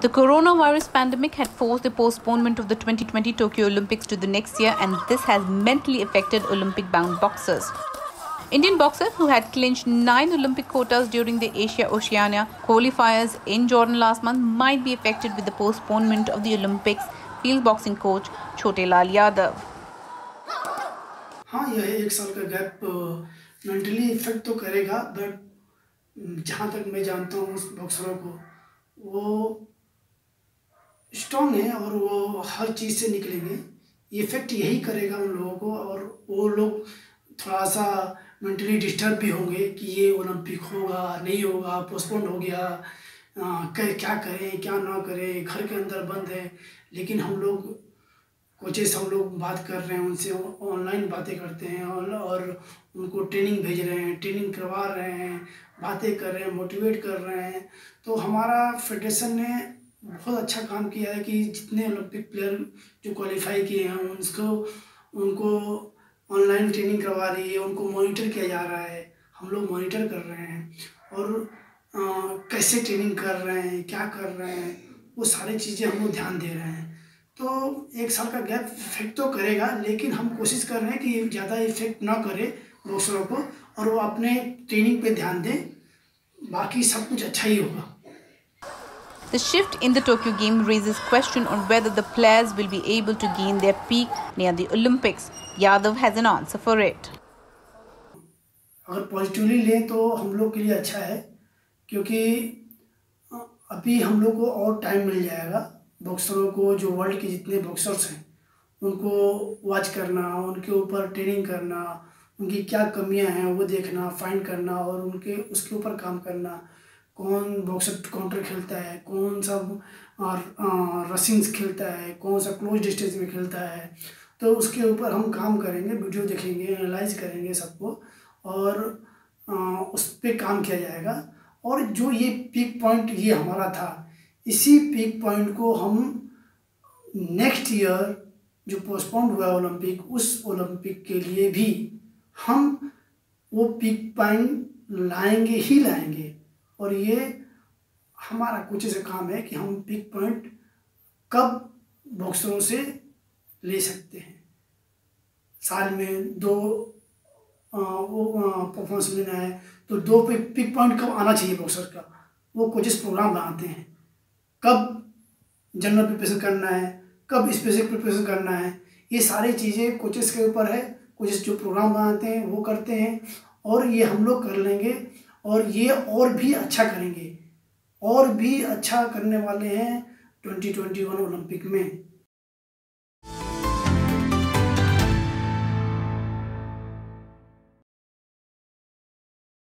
The coronavirus pandemic had forced the postponement of the 2020 Tokyo Olympics to the next year, and this has mentally affected Olympic-bound boxers. Indian boxers who had clinched 9 Olympic quotas during the Oceania Qualifiers in Jordan last month might be affected with the postponement of the Olympics, feels boxing coach Chhote Lal Yadav. हाँ, यह एक साल का gap mentally effect तो करेगा, but जहाँ तक मैं जानता हूँ उस बॉक्सरों को, वो स्ट्रॉन्ग है और वो हर चीज़ से निकलेंगे। इफेक्ट यही करेगा उन लोगों को, और वो लोग थोड़ा सा मेंटली डिस्टर्ब भी होंगे कि ये ओलंपिक होगा नहीं होगा, पोस्टपोन हो गया, क्या करें क्या ना करें, घर के अंदर बंद है। लेकिन हम लोग कोचेस हम लोग बात कर रहे हैं उनसे, ऑनलाइन बातें करते हैं और उनको ट्रेनिंग भेज रहे हैं, ट्रेनिंग करवा रहे हैं, बातें कर रहे हैं, मोटिवेट कर रहे हैं। तो हमारा फेडरेशन ने बहुत अच्छा काम किया है कि जितने ओलंपिक प्लेयर जो क्वालिफाई किए हैं उनको ऑनलाइन ट्रेनिंग करवा रही है, उनको मॉनिटर किया जा रहा है। हम लोग मॉनिटर कर रहे हैं और कैसे ट्रेनिंग कर रहे हैं, क्या कर रहे हैं, वो सारी चीज़ें हम लोग ध्यान दे रहे हैं। तो एक साल का गैप इफेक्ट तो करेगा, लेकिन हम कोशिश कर रहे हैं कि ज़्यादा इफेक्ट ना करे बॉक्सरों को और वो अपने ट्रेनिंग पे ध्यान दें, बाकी सब कुछ अच्छा ही होगा। The shift in the Tokyo game raises question on whether the players will be able to gain their peak near the Olympics. Yadav has an answer for it. अगर पॉजिटिवली लें तो हम लोग के लिए अच्छा है, क्योंकि अभी हम लोग को और टाइम मिल जाएगा। बॉक्सरों को, जो वर्ल्ड के जितने बॉक्सर्स हैं उनको वॉच करना, उनके ऊपर ट्रेनिंग करना, उनकी क्या कमियां हैं वो देखना, फाइंड करना और उसके ऊपर काम करना। कौन बॉक्सर काउंटर खेलता है, कौन सा रसिंग्स खेलता है, कौन सा क्लोज डिस्टेंस में खेलता है, तो उसके ऊपर हम काम करेंगे, वीडियो देखेंगे, एनालाइज करेंगे सबको और उस पर काम किया जाएगा। और जो ये पीक पॉइंट ये हमारा था, इसी पीक पॉइंट को हम नेक्स्ट ईयर जो पोस्टपोन हुआ ओलंपिक, उस ओलंपिक के लिए भी हम वो पीक पॉइंट लाएंगे ही लाएंगे। और ये हमारा कोच से काम है कि हम पीक पॉइंट कब बॉक्सरों से ले सकते हैं। साल में 2 परफॉर्मेंस लेना है तो 2 पीक पॉइंट कब आना चाहिए बॉक्सर का, वो कोचेस प्रोग्राम बनाते हैं। कब जनरल प्रिपरेशन करना है, कब स्पेसिफिक प्रिपरेशन करना है, ये सारी चीज़ें कोचेस के ऊपर है। कोचेस जो प्रोग्राम बनाते हैं वो करते हैं और ये हम लोग कर लेंगे और ये और भी अच्छा करेंगे, और भी अच्छा करने वाले हैं 2021 ओलंपिक में।